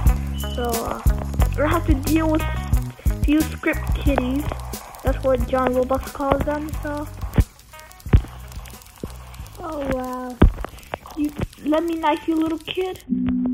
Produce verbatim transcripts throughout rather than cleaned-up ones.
So uh, we're gonna have to deal with few script kitties. That's what John Roblox calls them. So, oh wow, you let me knife you, little kid.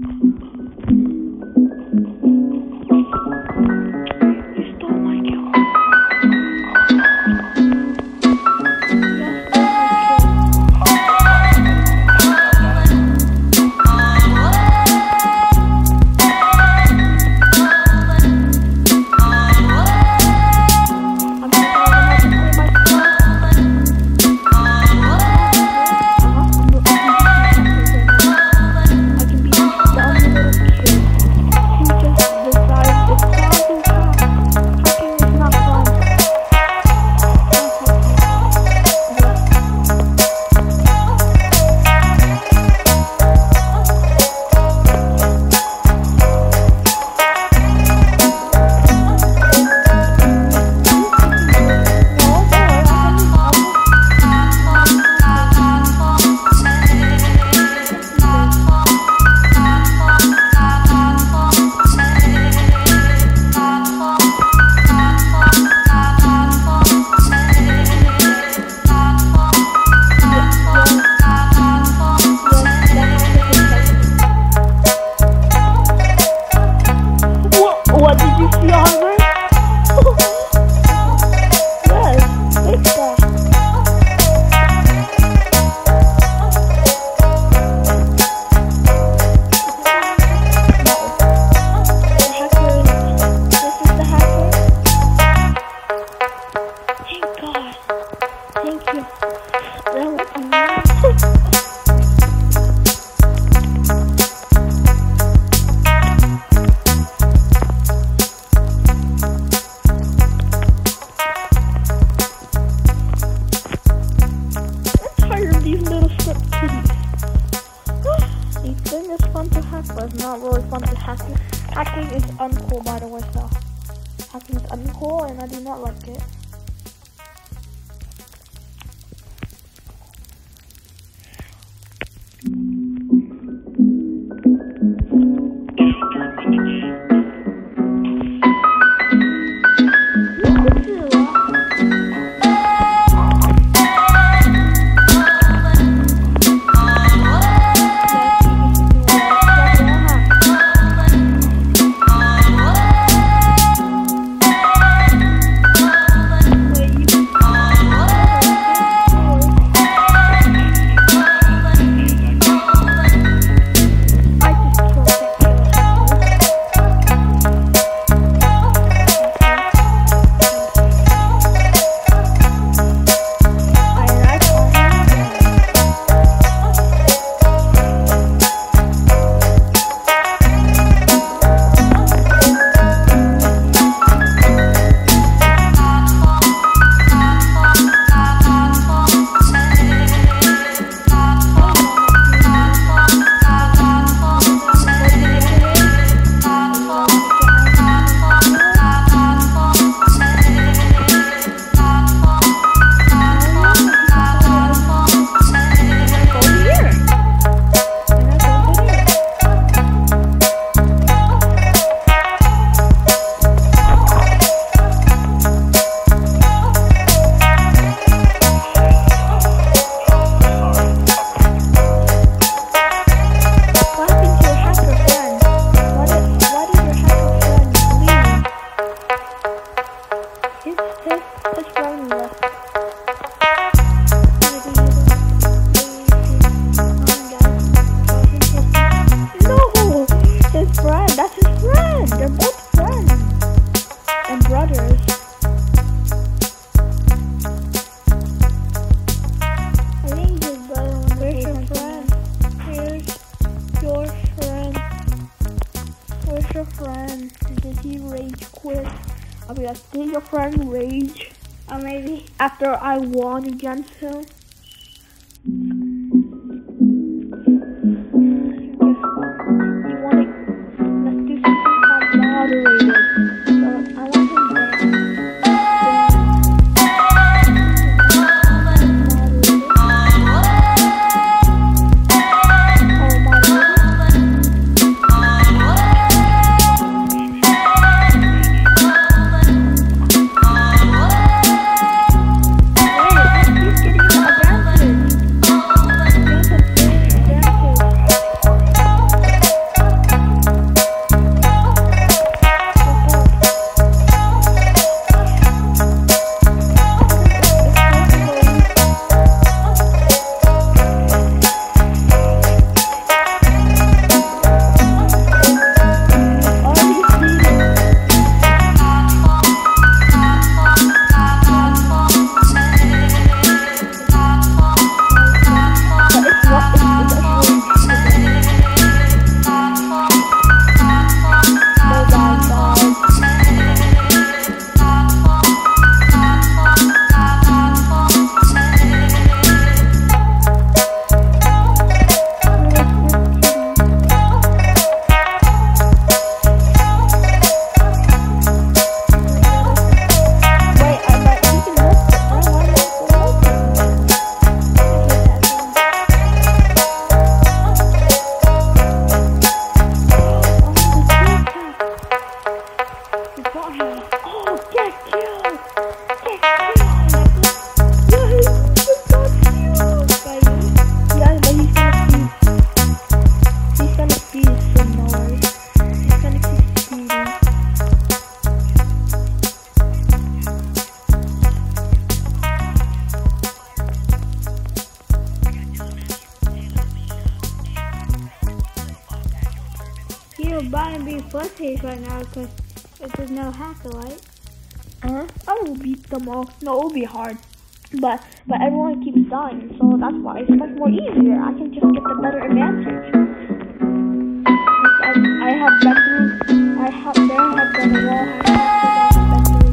Hacking is uncool, by the way, so hacking is uncool and I do not like it. I'll be like, did your friend rage? Or maybe after I won against him? first place right now because if there's no hacker, right? Uh, I will beat them all. No, it'll be hard. But but everyone keeps dying, so that's why it's much more easier. I can just get the better advantage. I, I have been through, I have, there have been a wall hackers I have been through.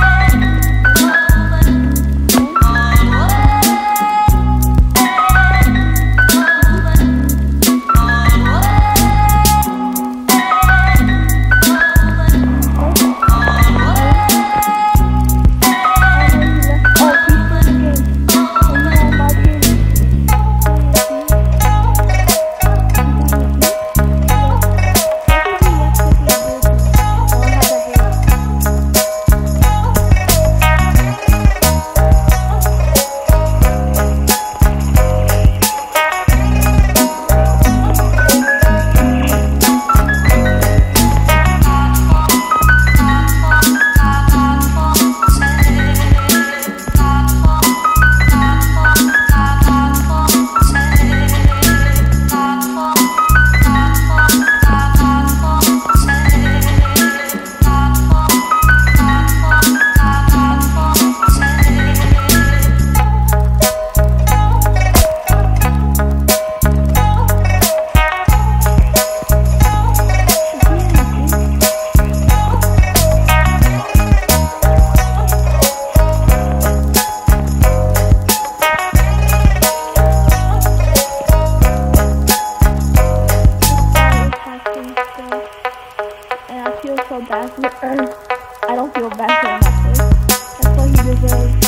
I don't feel bad for him. That's what he deserves.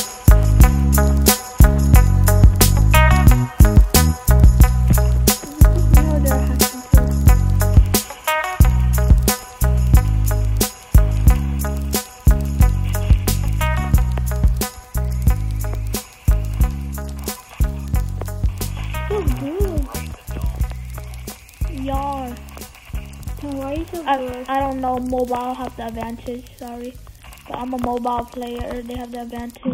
No, they're hacking too. So good. Yar. I, I don't know, mobile have the advantage, sorry. But I'm a mobile player, they have the advantage.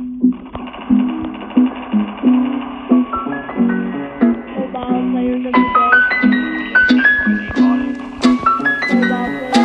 Mobile players of the day. Mobile players of the day.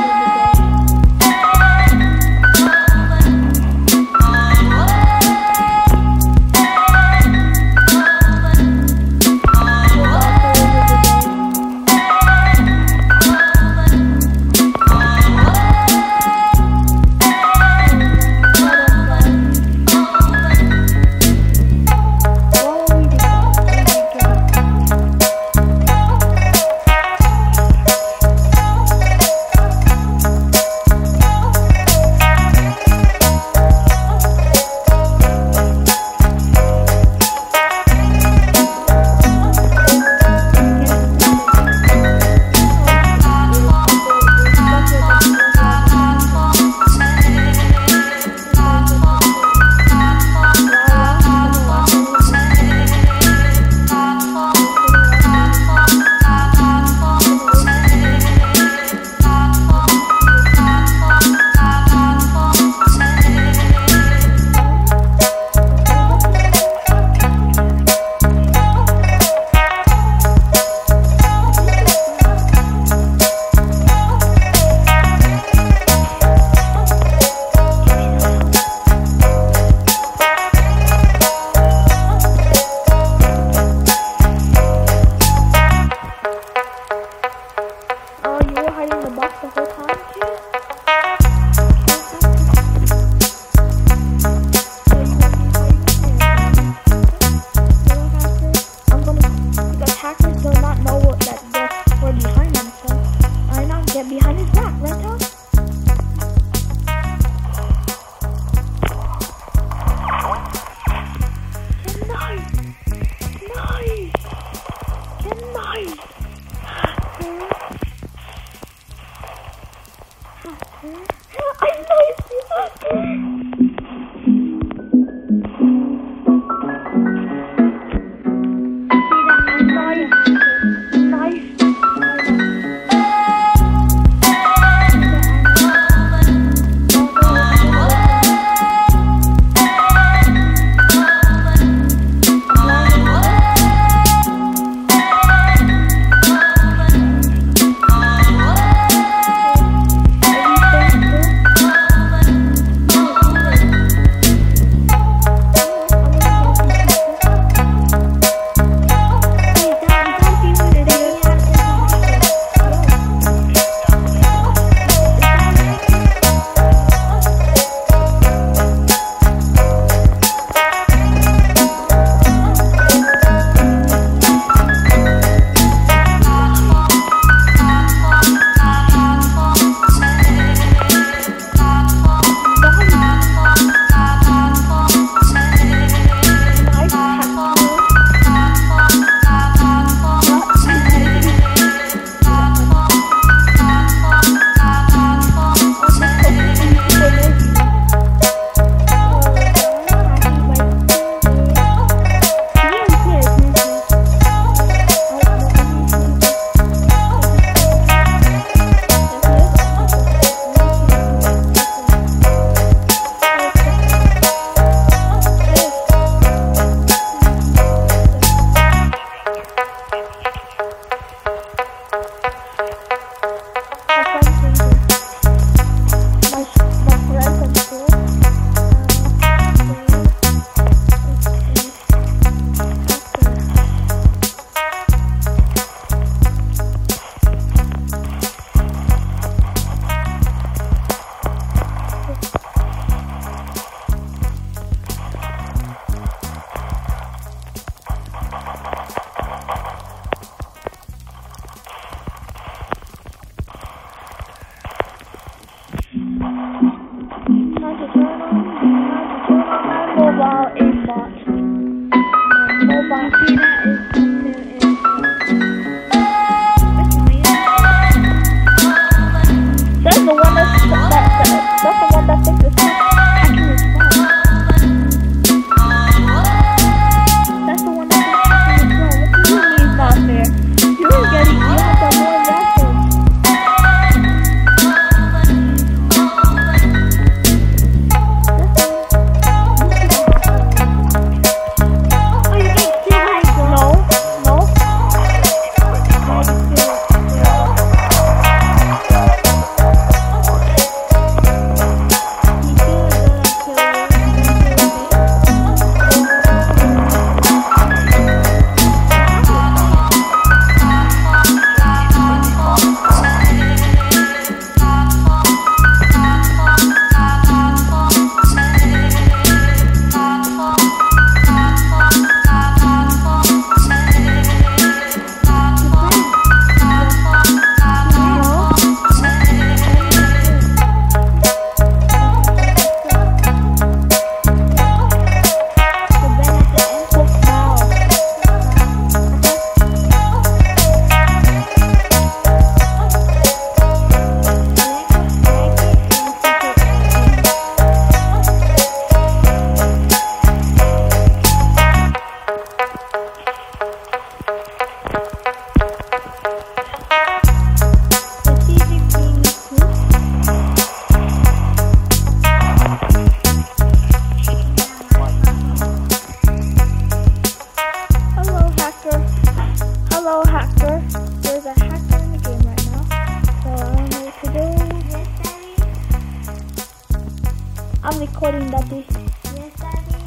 I'm recording, Daddy. Yes, Daddy.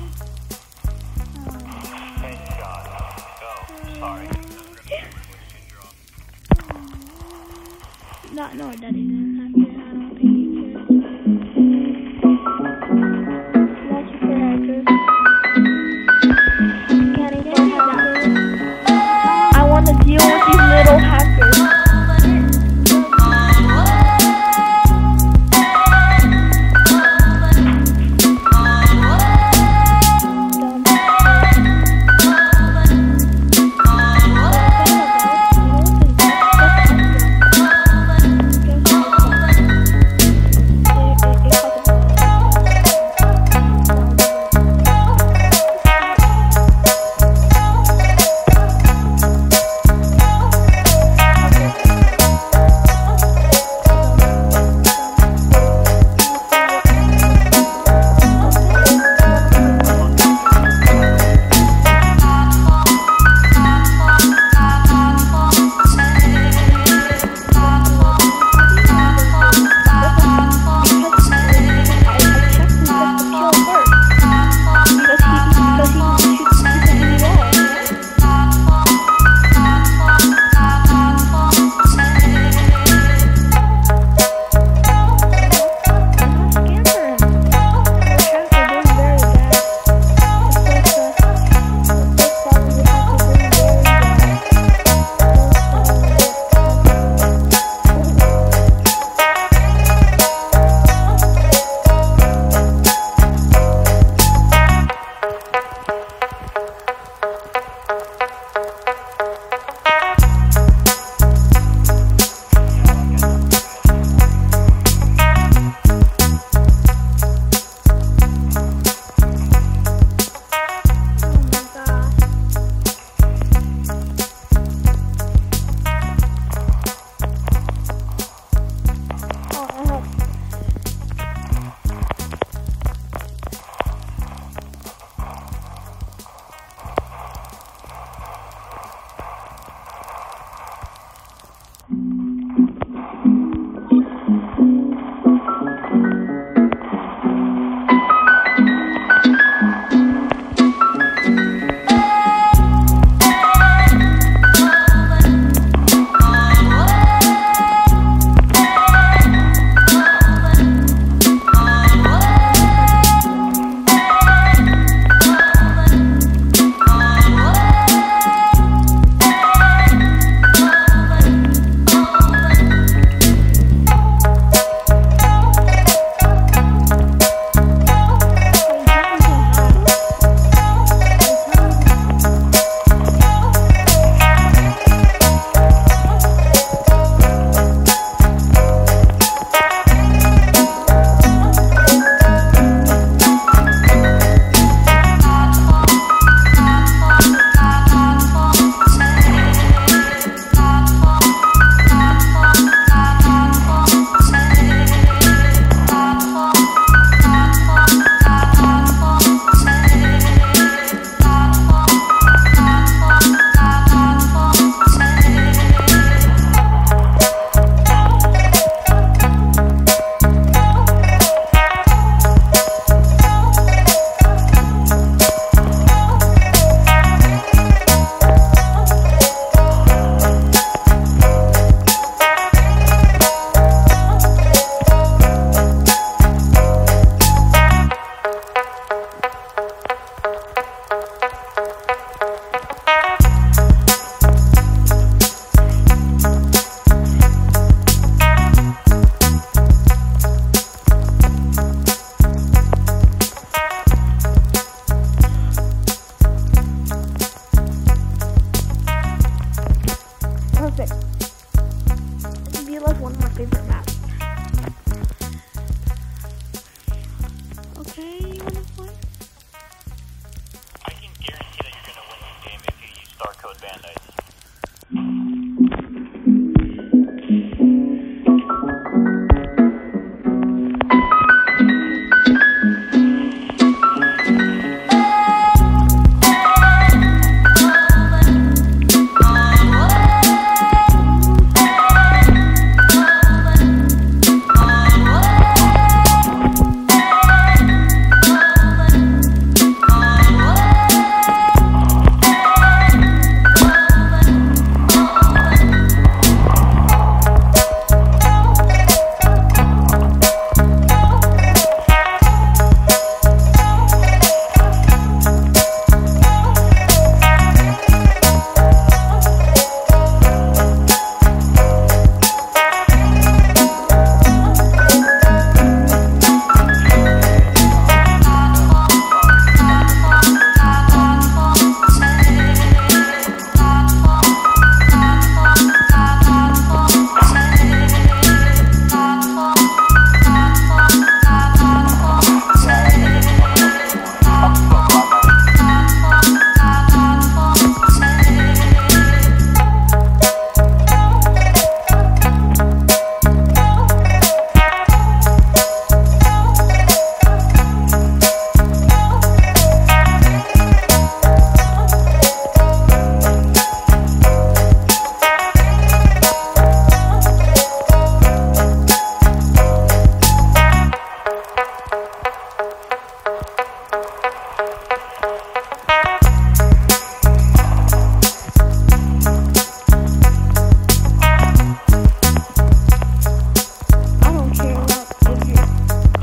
Not no, Daddy doesn't have to. I don't think he cares. Watch it for hackers. Scanning for hackers. I want to deal with these little hackers.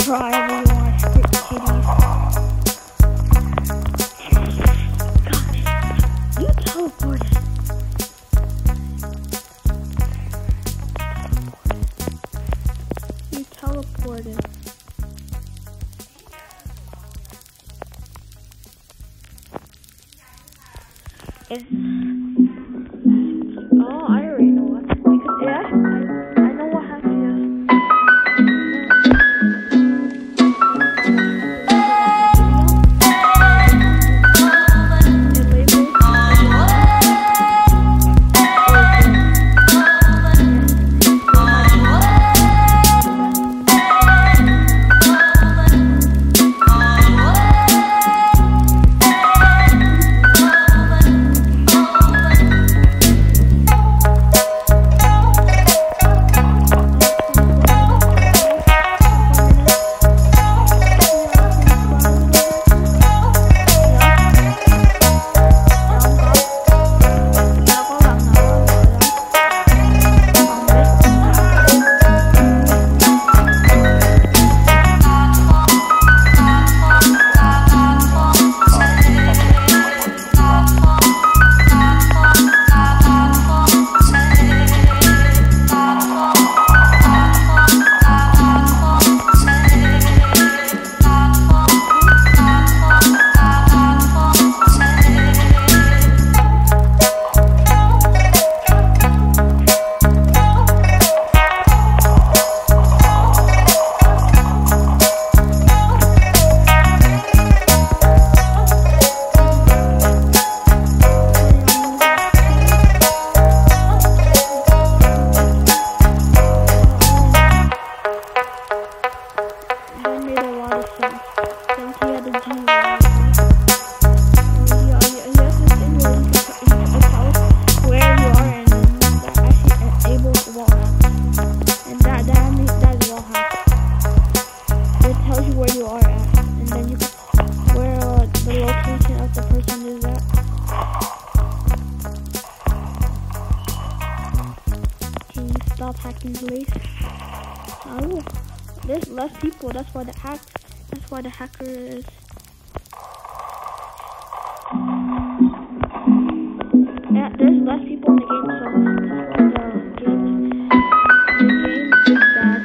cry everyone, script kitties. God, you teleported. You teleported. It's, oh, I already know what. Because yeah, I, I know what happened. Stop hacking, please. Oh, there's less people. That's why the hack. That's why the hacker is. Yeah, there's less people in the game, so that's why the game. The game is bad.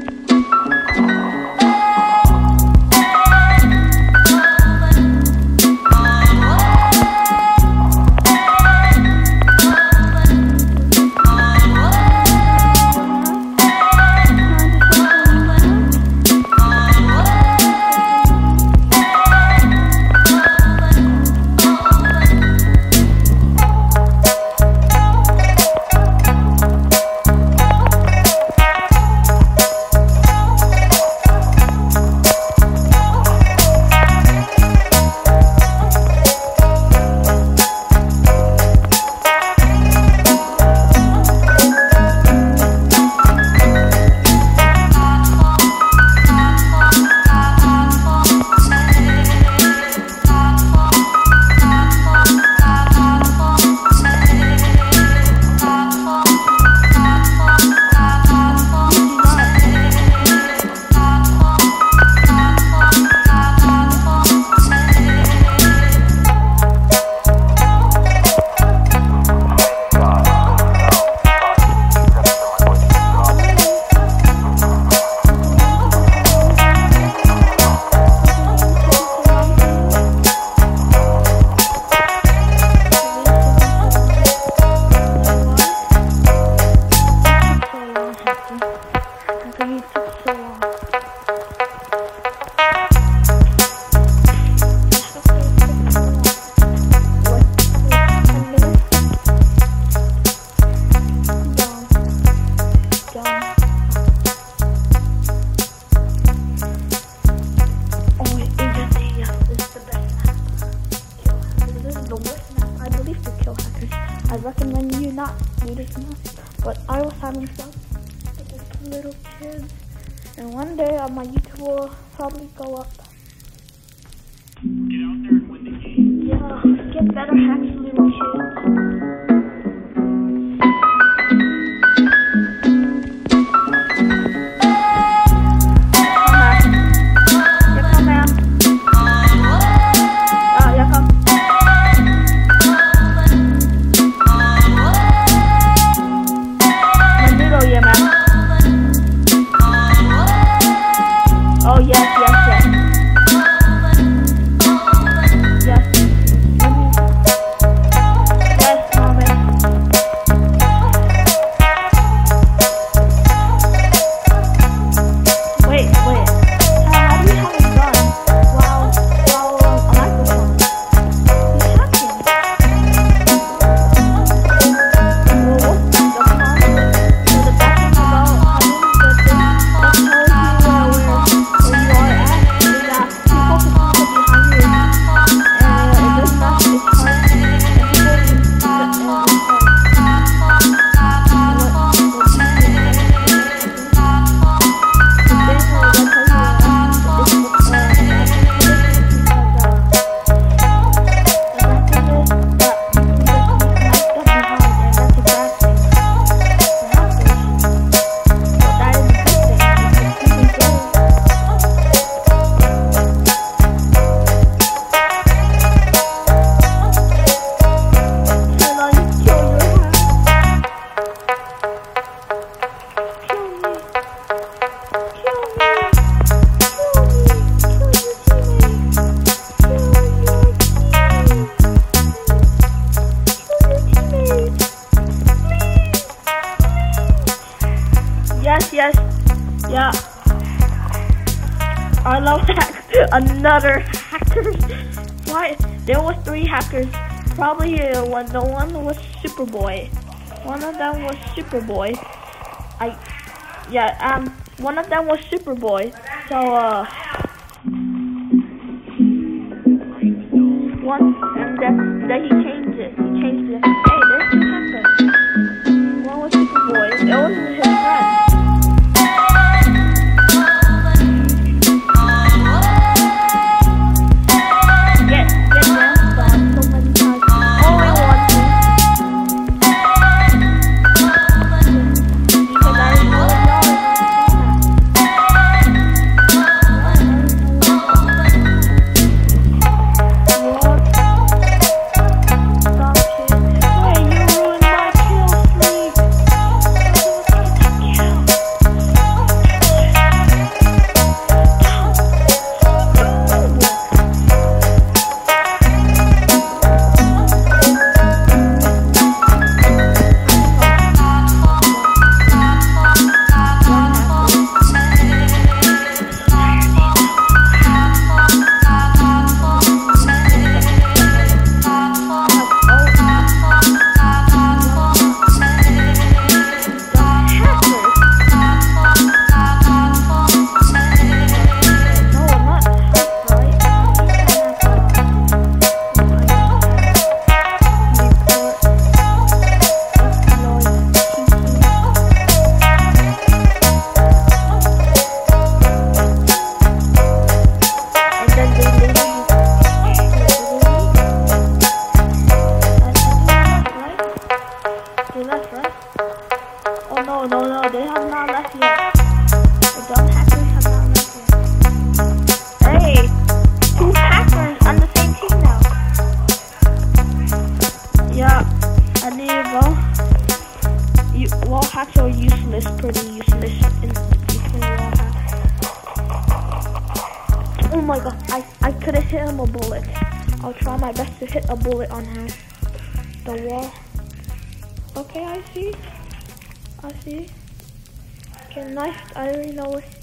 I recommend you not do this now, but I was having fun with this little kid, and one day uh, my YouTube will probably go up. Get out there and win the game. Yeah, get better hacks, little kids. Come back. Yes, yes, yeah. I love hack. Another hackers. Why? There was three hackers. Probably uh, one. The one was Superboy. One of them was Superboy. I, yeah. Um, one of them was Superboy. So uh, one, and then then he changed it. He changed it. Hey, there's two hackers. One was Superboy. It was his friend. No, no, no, they have not left yet. The dumb hackers have not left yet. Hey, two hackers on the same team now. Yeah, I need well, you, wall hacks are useless, pretty useless in between wall hacks. Oh my god, I, I couldn't hit him a bullet. I'll try my best to hit a bullet on her. The wall. Okay, I see. I see. Okay, nice. I already know what